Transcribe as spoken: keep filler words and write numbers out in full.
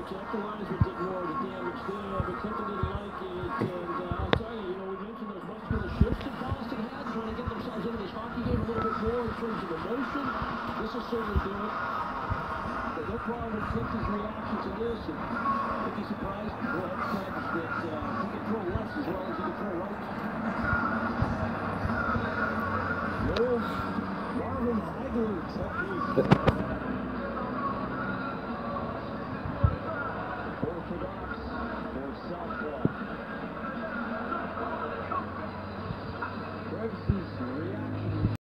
Equalizer did more of the damage there, but Clinton didn't like it. And uh, I'll tell you, you know, we mentioned those muscular shifts that Boston had, trying to get themselves into this hockey game a little bit more in terms of emotion. This will certainly do it. But no problem with Clinton's reaction to this. And if he's surprised, go ahead, Clinton, that uh, he can throw left as well as he can throw right. Marvin Hagler technique.